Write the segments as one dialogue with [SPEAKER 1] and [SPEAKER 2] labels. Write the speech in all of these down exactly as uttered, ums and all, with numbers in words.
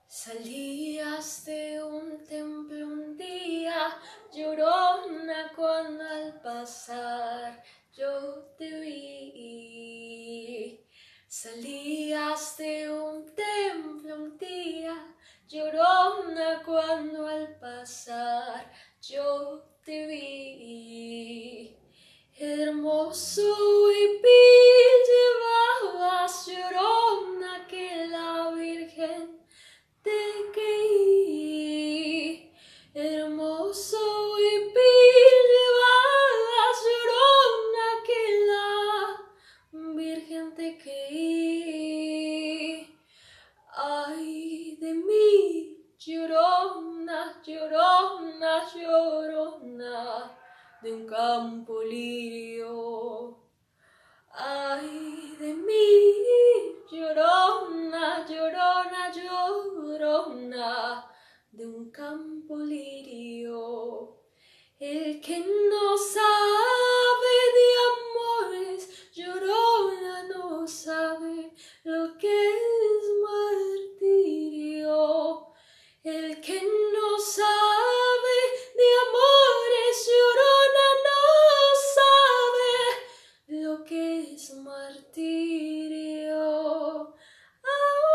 [SPEAKER 1] Salías de un templo un día, llorona, cuando al pasar yo te vi. Salías de un templo un día, llorona, cuando al pasar yo te vi. Hermoso y vil llevabas, llorona, que la Virgen te creí. Hermoso y vil llevabas, llorona, que la Virgen te creí. Ay de mí, llorona, llorona, llorona, de un campo lirio. Ay de mí, llorona, llorona, llorona, de un campo lirio. El que no sabe de amores, llorona, no sabe lo que es martirio. El que no sabe de amores, llorona, no sabe lo que es martirio. Ah,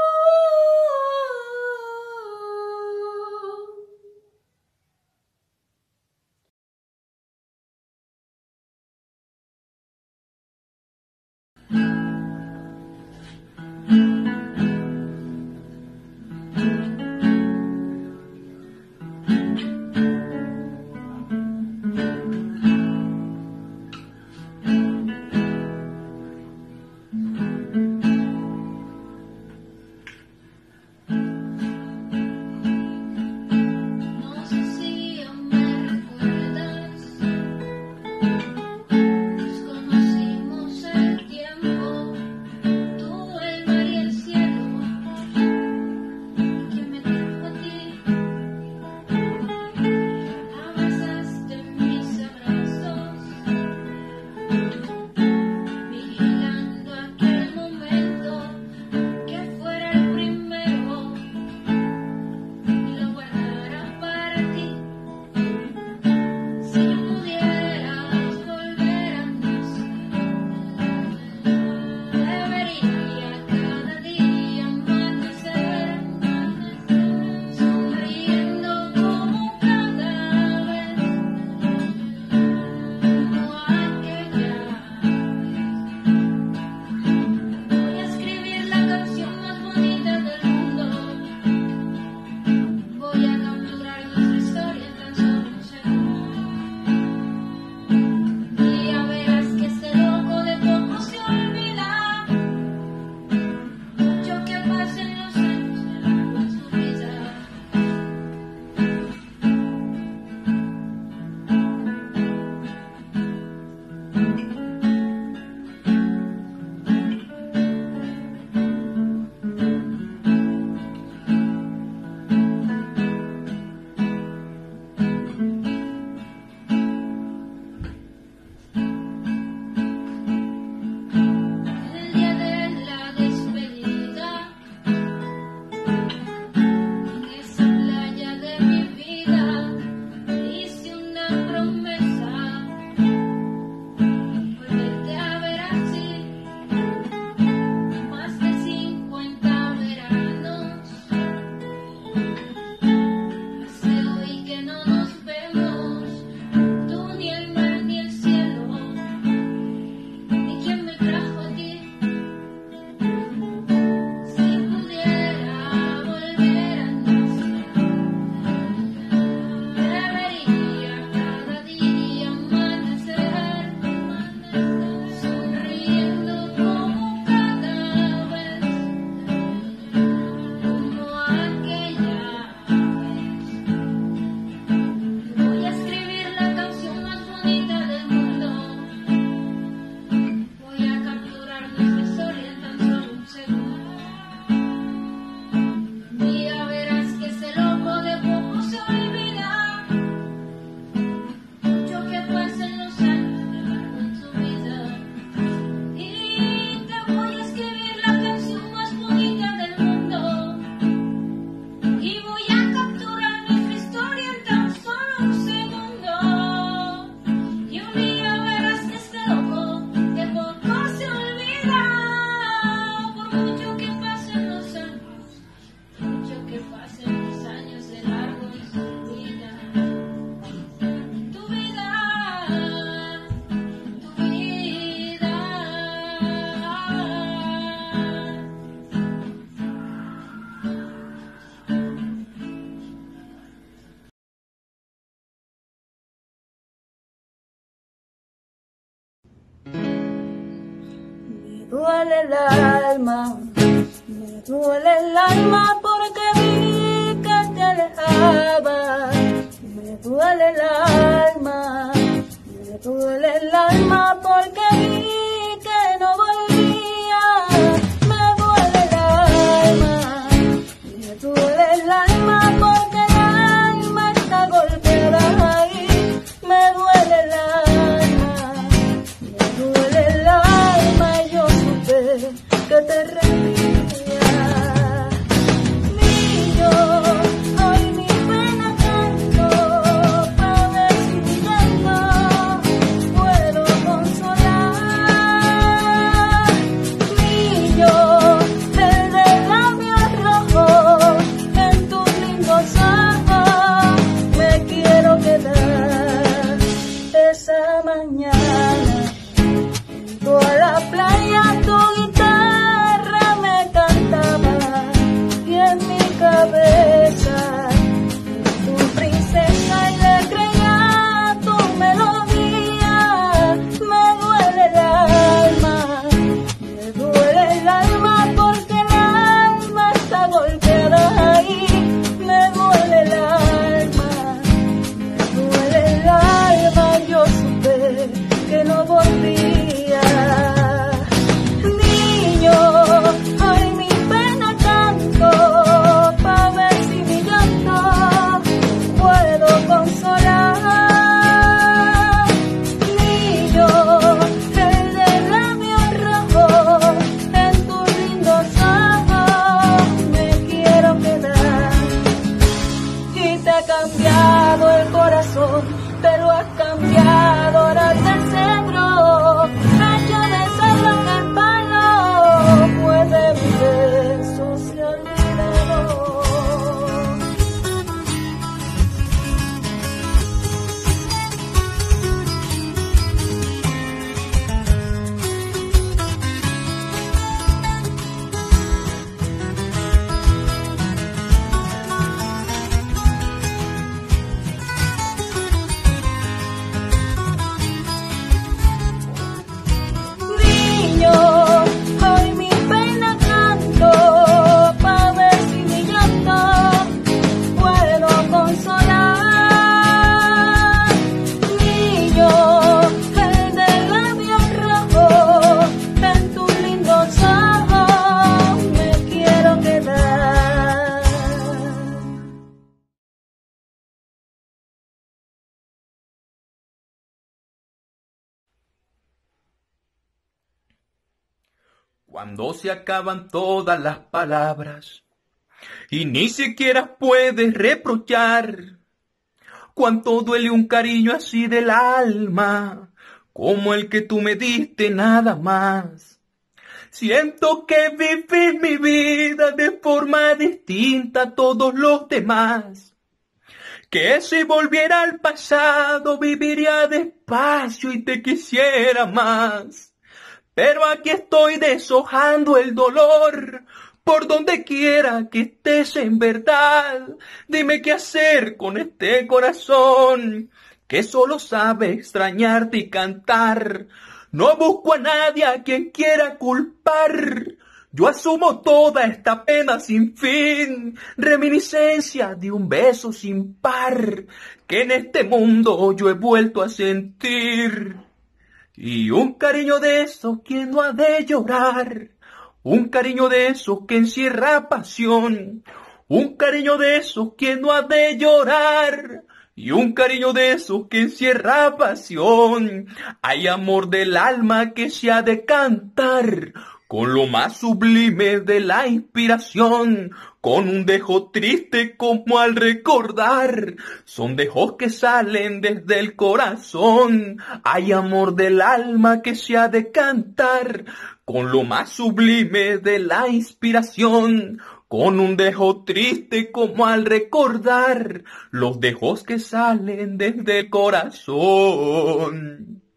[SPEAKER 2] No sé si aún me recuerdas, nos conocimos el tiempo
[SPEAKER 1] duele el alma, me duele el alma porque vi que te alejabas. Me duele el alma, me duele el alma porque vi que no volvías. Me duele el alma, me duele el alma porque el alma está golpeada ahí. Me duele el alma, me duele el alma y yo supe que te rendía. Niño, hoy mi pena canto pa' ver si mi llanto puedo consolar. Niño, el de labios rojos en tus lindos ojos me quiero quedar. Esa mañana junto a la playa tu guitarra me cantaba y en mi cabeza tu princesa y le creía tu melodía. Me duele el alma, me duele el alma porque el alma está golpeada ahí. Me duele el alma, me duele el alma, yo supe que no volvía. Niño, hoy mi pena canto pa' ver si mi llanto puedo consolar. Niño, el de labios rojos en tus lindos ojos me quiero quedar. Y te ha cambiado el corazón, te lo has cambiado ahora del centro, hecho de cerro en el palo, pues de mi beso se ha olvidado. Niño, hoy mi pena canto pa' ver si mi llanto puedo consolar. Niño, el de labios rojos en tus lindos ojos me quiero quedar.
[SPEAKER 3] Cuando se acaban todas las palabras y ni siquiera puedes reprochar, cuánto duele un cariño así del alma, como el que tú me diste nada más. Siento que vivís mi vida de forma distinta a todos los demás, que si volviera al pasado viviría despacio y te quisiera más. Pero aquí estoy deshojando el dolor, por donde quiera que estés en verdad. Dime qué hacer con este corazón, que solo sabe extrañarte y cantar. No busco a nadie a quien quiera culpar. Yo asumo toda esta pena sin fin, reminiscencia de un beso sin par, que en este mundo yo he vuelto a sentir. Y un cariño de esos que no ha de llorar, un cariño de esos que encierra pasión, un cariño de esos que no ha de llorar, y un cariño de esos que encierra pasión. Hay amor del alma que se ha de cantar con lo más sublime de la inspiración, con un dejo triste como al recordar. Son dejos que salen desde el corazón. Hay amor del alma que se ha de cantar con lo más sublime de la inspiración, con un dejo triste como al recordar los dejos que salen desde el corazón.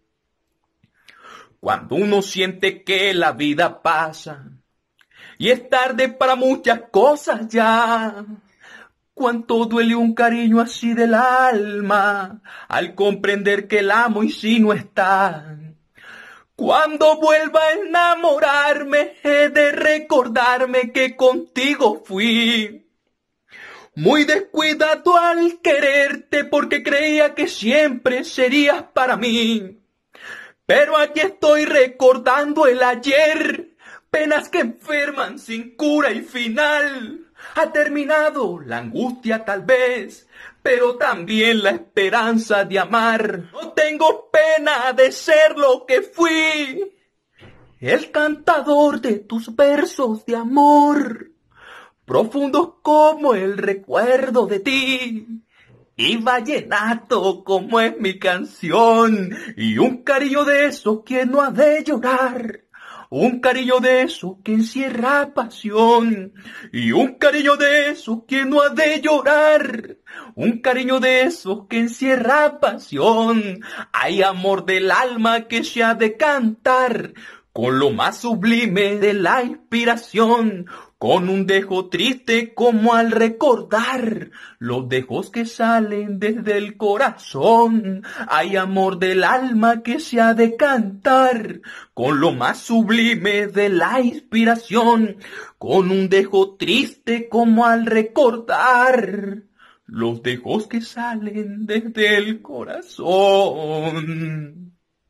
[SPEAKER 3] Cuando uno siente que la vida pasa y es tarde para muchas cosas ya, cuánto duele un cariño así del alma al comprender que el amo y si no está. Cuando vuelva a enamorarme, he de recordarme que contigo fui muy descuidado al quererte, porque creía que siempre serías para mí. Pero aquí estoy recordando el ayer, penas que enferman sin cura y final. Ha terminado la angustia tal vez, pero también la esperanza de amar. No tengo pena de ser lo que fui, el cantador de tus versos de amor, profundos como el recuerdo de ti, y vallenato como es mi canción, y un cariño de esos que no ha de llorar. Un cariño de eso que encierra pasión, y un cariño de eso que no ha de llorar. Un cariño de eso que encierra pasión. Hay amor del alma que se ha de cantar con lo más sublime de la inspiración, con un dejo triste como al recordar los dejos que salen desde el corazón. Hay amor del alma que se ha de cantar con lo más sublime de la inspiración, con un dejo triste como al recordar los dejos que salen desde el corazón.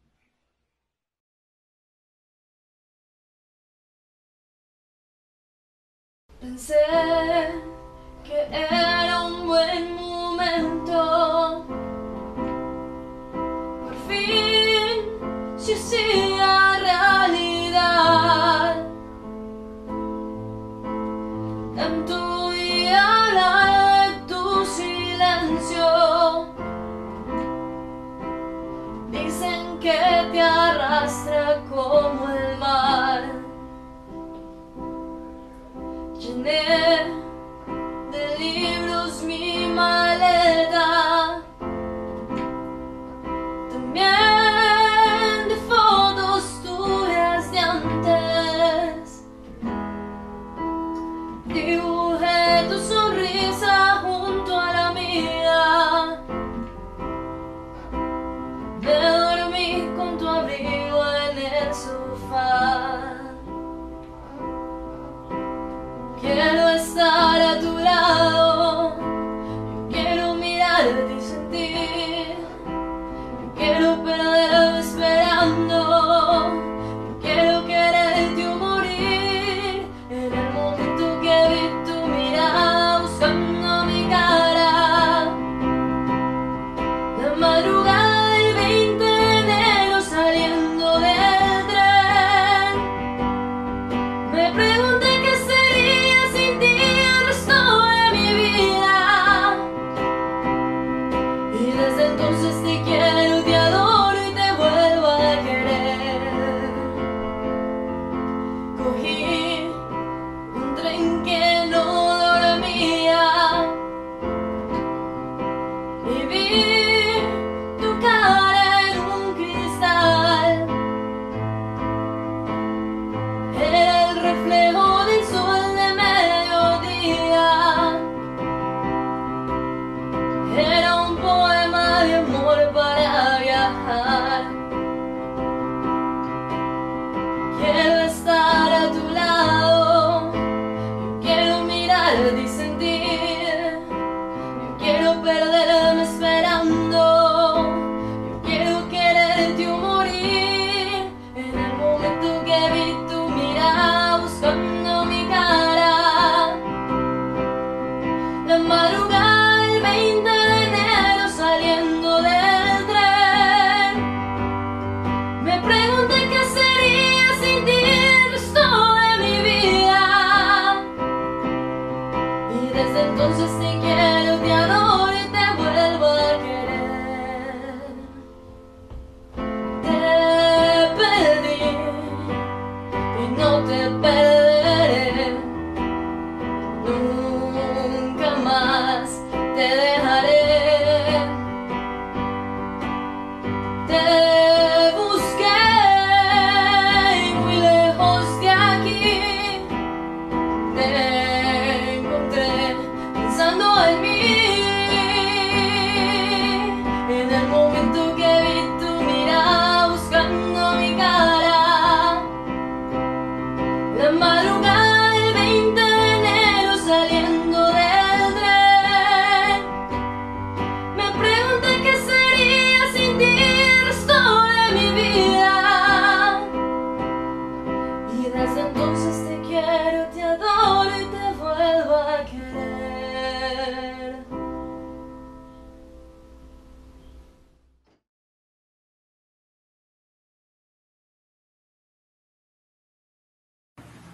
[SPEAKER 1] Pensé que era un buen momento, por fin se hacía realidad. Tanto y hablar de tu silencio, dicen que te arrastra como el mar. Llené de libros mi maleta, también de fotos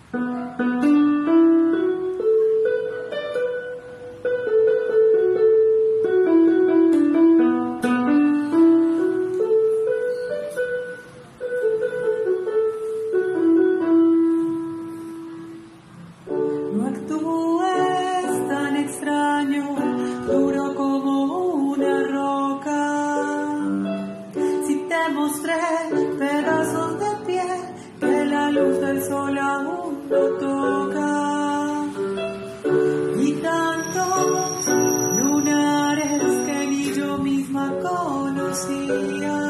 [SPEAKER 1] No actúes tan extraño, duro como una roca. Si te mostré pedazos de piel que la luz del sol aún no toca, y tantos lunares que ni yo misma conocía.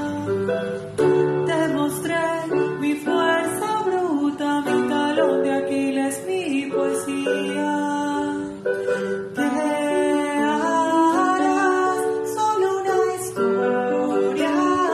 [SPEAKER 1] Te mostré mi fuerza bruta, mi talón de Aquiles, mi poesía. Te harás solo una historia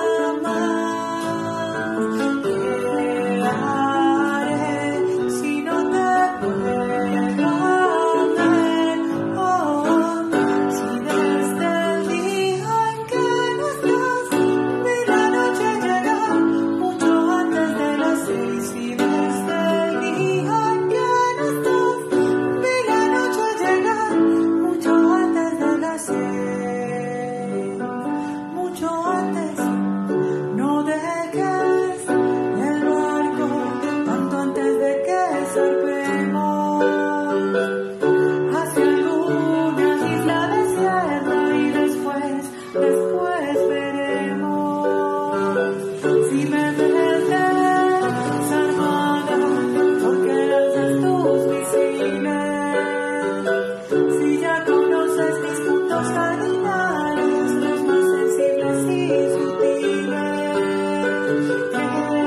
[SPEAKER 1] más. Te haré si no te puedo amar. Oh, si desde el día en que no estás, vi la noche llegar mucho antes de las seis. Y desde el día en que no estás, vi la noche llegar mucho antes de las seis. Mucho antes. No dejes el barco tanto antes de que zarpemos hacia alguna isla desierta, y después, después veremos. Si me ves desarmada porque lanzas tus misiles, si ya conoces mis puntos cardinales, los más sensibles y sutiles, que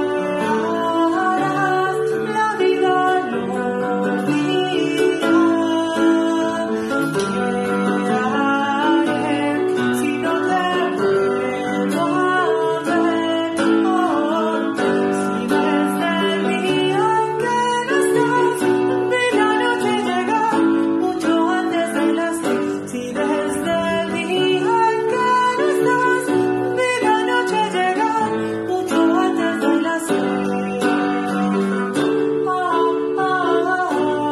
[SPEAKER 1] harás la vida lo dirá. Que haré si no te puedo amar. Oh, si desde el día en que no estás, vi la noche llegar mucho antes de las seis. Si desde el día en que no estás, vi la noche llegar mucho antes de las seis. Ah, ah, ah,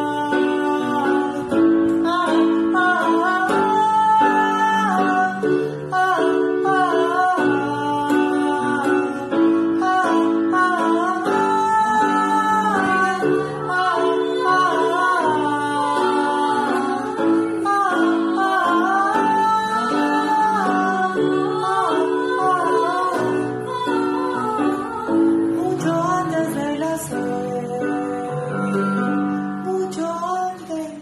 [SPEAKER 1] mucho antes de las seis. Mucho antes.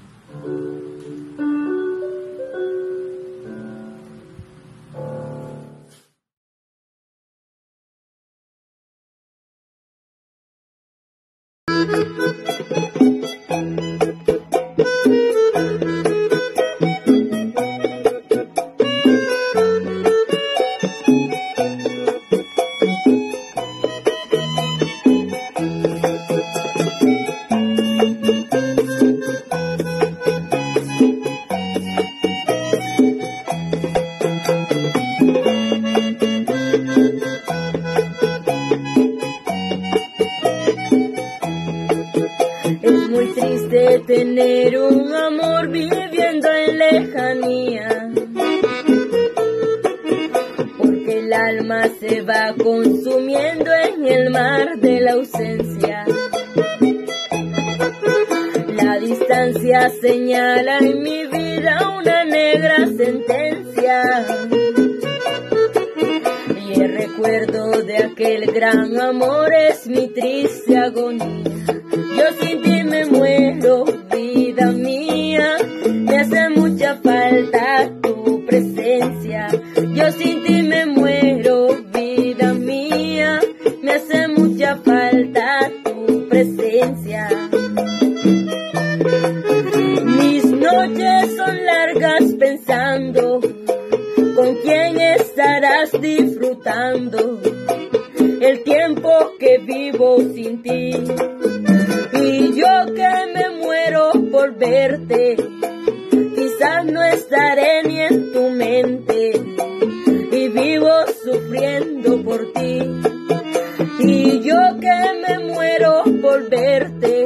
[SPEAKER 4] Es muy triste tener un amor viviendo en lejanía, porque el alma se va consumiendo en el mar de la ausencia. La distancia señala en mi vida una negra sentencia, y el recuerdo de aquel gran amor es mi triste agonía. Yo sin ti me muero, vida mía, me hace mucha falta tu presencia. Yo sin ti me muero, vida mía, me hace mucha falta tu presencia. Mis noches son largas pensando con quién estarás disfrutando el tiempo que vivo sin ti. Y yo que me muero por verte, quizás no estaré ni en tu mente, y vivo sufriendo por ti. Y yo que me muero por verte,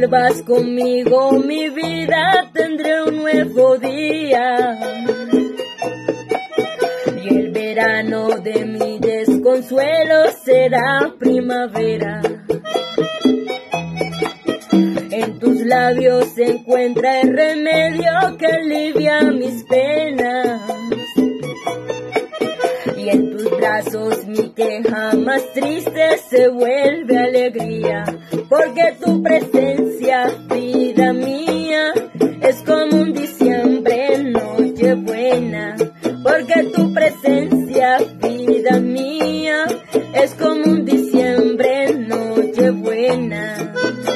[SPEAKER 4] vuelvas conmigo, mi vida tendré un nuevo día. Y el verano de mi desconsuelo será primavera. En tus labios se encuentra el remedio que alivia mis penas. Y en tus brazos mi queja más triste se vuelve alegría. Porque tu presencia, vida mía, es como un diciembre en Nochebuena. Porque tu presencia, vida mía, es como un diciembre en Nochebuena.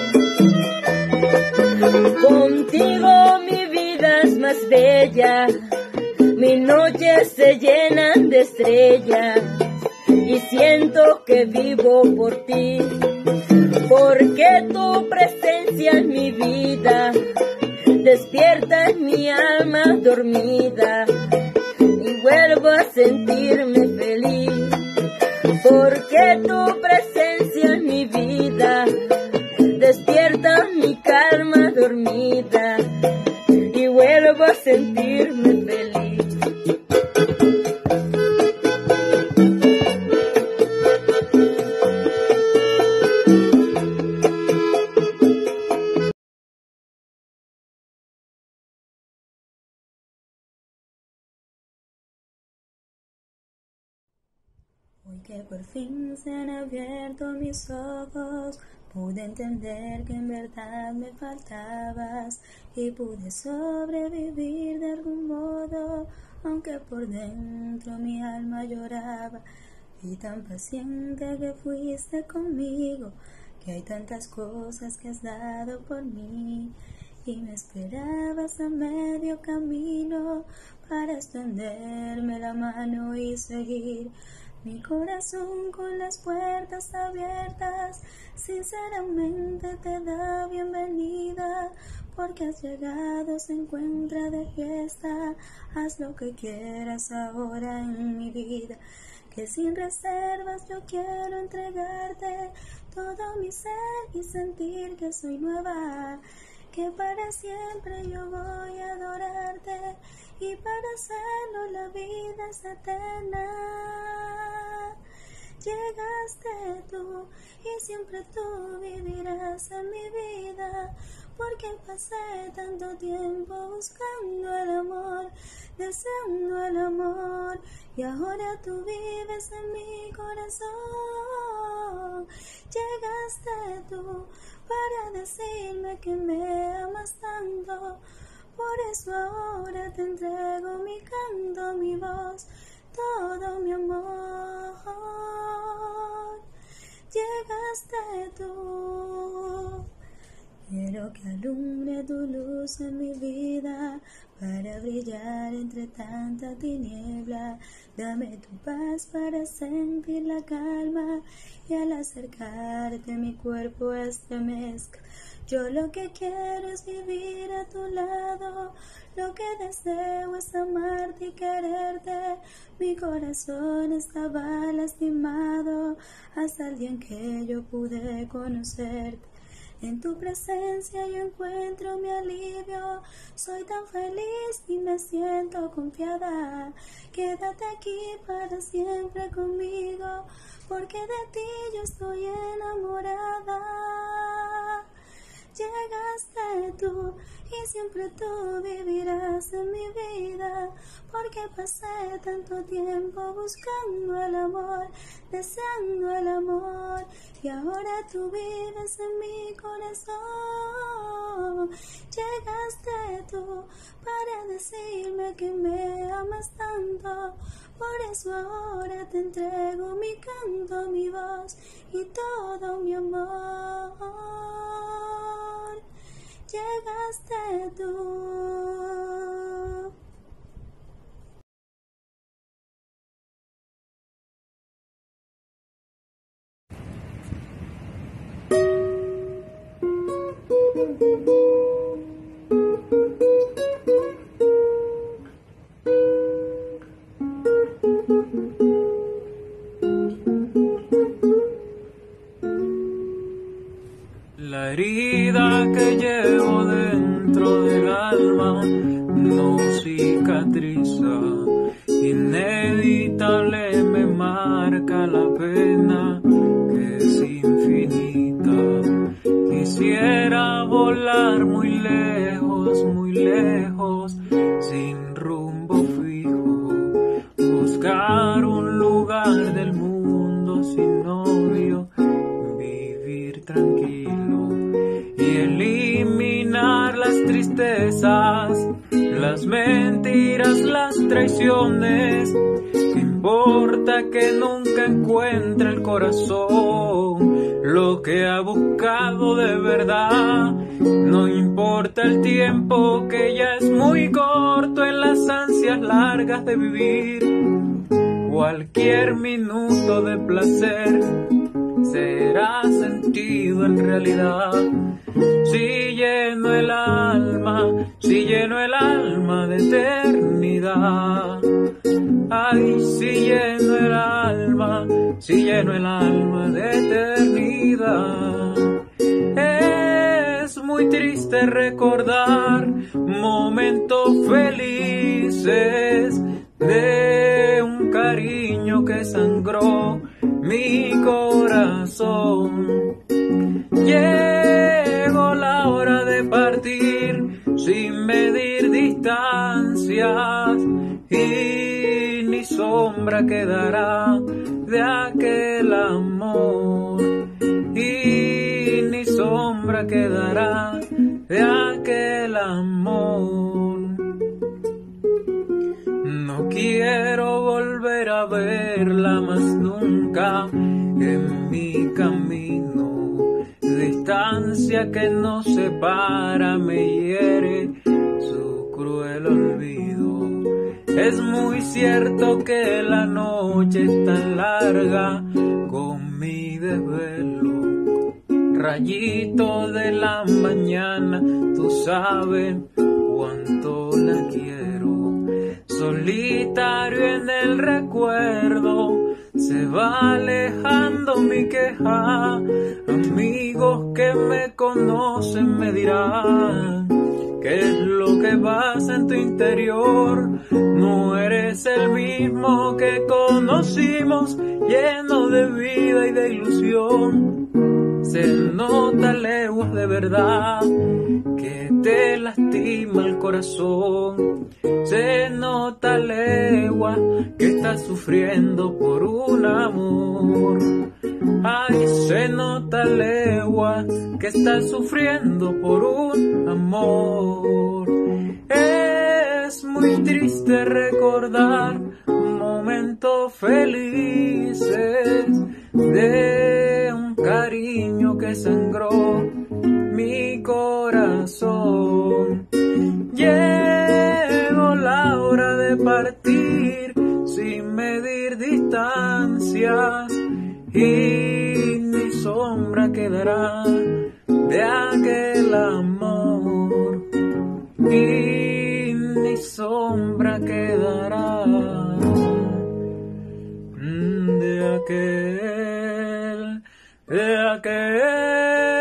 [SPEAKER 4] Contigo mi vida es más bella, mis noches se llenan de estrellas y siento que vivo por ti, porque tu presencia en mi vida despierta en mi alma dormida y vuelvo a sentirme feliz, porque tu presencia en mi vida despierta mi calma dormida y vuelvo a sentirme feliz.
[SPEAKER 1] Hoy que por fin se han abierto mis ojos, pude entender que en verdad me faltabas y pude sobrevivir de algún modo, aunque por dentro mi alma lloraba. Y tan paciente que fuiste conmigo, que hay tantas cosas que has dado por mí, y me esperabas a medio camino para extenderme la mano y seguir. Mi corazón con las puertas abiertas, sinceramente te da bienvenida, porque has llegado, se encuentra de fiesta. Haz lo que quieras ahora en mi vida, que sin reservas yo quiero entregarte todo mi ser y sentir que soy nueva, que para siempre yo voy a adorarte, y para hacerlo la vida es eterna. Llegaste tú y siempre tú vivirás en mi vida, porque pasé tanto tiempo buscando el amor, deseando el amor, y ahora tú vives en mi corazón. Llegaste tú para decirme que me amas tanto, por eso ahora te entrego mi canto, mi voz, todo mi amor. Llegaste tú. Quiero que alumbre tu luz en mi vida para brillar entre tanta tiniebla. Dame tu paz para sentir la calma y al acercarte mi cuerpo estremezca. Yo lo que quiero es vivir a tu lado, lo que deseo es amarte y quererte. Mi corazón estaba lastimado hasta el día en que yo pude conocerte. En tu presencia yo encuentro mi alivio, soy tan feliz y me siento confiada. Quédate aquí para siempre conmigo, porque de ti yo estoy enamorada. Llegaste tú y siempre tú vivirás en mi vida, porque pasé tanto tiempo buscando el amor, deseando el amor, y ahora tú vives en mi corazón. Llegaste tú para decirme que me amas tanto, por eso ahora te entrego mi canto, mi voz y todo mi amor. Llegaste tú.
[SPEAKER 3] La herida herida que llevo dentro del alma no cicatriza. Inevitable me marca la pena que es infinita. Quisiera volar muy lejos, muy lejos, sin rumbo fijo, buscar un lugar del mundo sin novio, vivir tranquilo y eliminar las tristezas, las mentiras, las traiciones. ¿Qué importa que nunca encuentre el corazón lo que ha buscado de verdad? No importa el tiempo que ya es muy corto en las ansias largas de vivir. Cualquier minuto de placer será sentido en realidad. Si lleno el alma, si lleno el alma de eternidad. Ay, si lleno el alma, si lleno el alma de eternidad. Es muy triste recordar momentos felices de un cariño que sangró mi corazón. Llegó la hora de partir sin medir distancias y ni sombra quedará de aquel amor, y ni sombra quedará de aquel amor. No quiero volver a verla más nunca en mi camino. Distancia que nos separa me hiere su cruel olvido. Es muy cierto que la noche es tan larga con mi desvelo. Rayito de la mañana, tú sabes cuánto la quiero. Solitario en el recuerdo, se va alejando mi queja. Amigos que me conocen me dirán qué es lo que pasa en tu interior. No eres el mismo que conocimos, lleno de vida y de ilusión. Se nota leguas de verdad que te lastima el corazón. Se nota leguas que estás sufriendo por un amor. Ay, se nota leguas que estás sufriendo por un amor. Es muy triste recordar momentos felices de un cariño que sangró mi corazón. Llegó la hora de partir sin medir distancias y ni sombra quedará de aquel amor, y ni sombra quedará de aquel, de aquel